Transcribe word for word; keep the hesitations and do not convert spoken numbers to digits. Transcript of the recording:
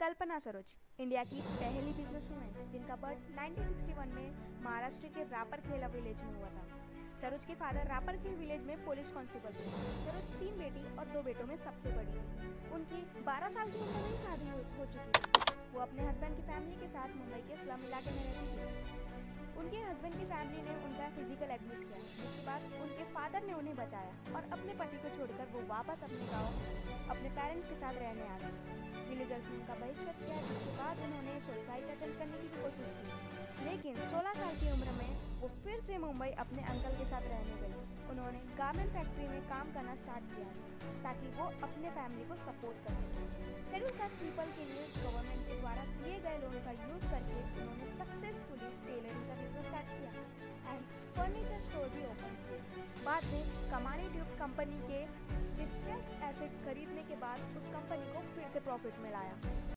Kalpana Saroj India की पहली बिजनेसवुमेन जिनका बर्थ नाइनटीन सिक्सटी वन में महाराष्ट्र के रापरखेला विलेज में हुआ था। सरोज के फादर रापरखेल विलेज में पुलिस कांस्टेबल थे। सरोज तीन बेटी और दो बेटों में सबसे बड़ी थी। उनकी बारह साल की उम्र में ही शादी हो, हो चुकी थी। वो अपने हस्बैंड की फैमिली के साथ मुंबई के स्लम इलाके में रहती थी। उनके हस्बैंड की फैमिली ने उनका फिजिकल एब्यूज किया, जिसके बाद उनके फादर ने उन्हें बचाया और अपने पति को छोड़कर वो वापस अपने गांव अपने पेरेंट्स के साथ रहने आ गए। विलेजर्स ने उनका बहिष्कार किया, जिसके बाद उन्होंने सुसाइड अटेम्प्ट करने की कोशिश की, लेकिन सोलह साल की उम्र में वो फिर से मुंबई अपने अंकल के साथ रहने गई। उन्होंने गारमेंट फैक्ट्री में काम करना स्टार्ट किया ताकि वो अपने फैमिली को सपोर्ट कर सके। शेड्यूल कास्ट पीपल के लिए गवर्नमेंट के द्वारा दिए गए लोन का यूज करके उन्होंने सक्सेसफुली टेलरिंग का बिजनेस स्टार्ट किया एंड फर्नीचर स्टोर भी ओपन किया। बाद में कमानी ट्यूब्स कंपनी के डिस्ट्रेस्ड एसेट्स खरीदने के बाद उस कंपनी को फिर से प्रॉफिट में लाया।